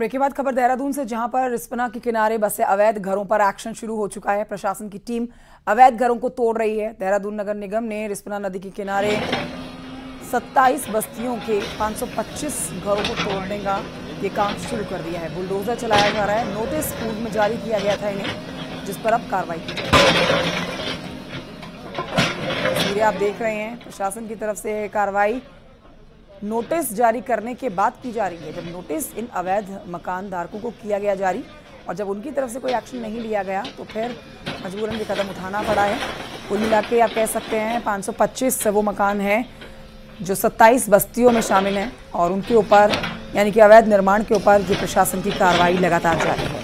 Break के बाद खबर देहरादून से, जहां पर रिस्पना के किनारे बसे अवैध घरों पर एक्शन शुरू हो चुका है। प्रशासन की टीम अवैध घरों को तोड़ रही है। देहरादून नगर निगम ने रिस्पना नदी के किनारे 27 बस्तियों के 525 घरों को तोड़ने का ये काम शुरू कर दिया है। बुलडोजर चलाया जा रहा है। नोटिस पूर्व में जारी किया गया था इन्हें, जिस पर अब कार्रवाई की जाएगी। तस्वीरें आप देख रहे हैं, प्रशासन की तरफ से कार्रवाई नोटिस जारी करने के बाद की जा रही है। जब नोटिस इन अवैध मकान धारकों को किया गया जारी और जब उनकी तरफ से कोई एक्शन नहीं लिया गया तो फिर मजबूरन ये कदम उठाना पड़ा है। कुल मिला के आप कह सकते हैं 525 वो मकान हैं जो 27 बस्तियों में शामिल हैं और उनके ऊपर यानी कि अवैध निर्माण के ऊपर जो प्रशासन की कार्रवाई लगातार जारी है।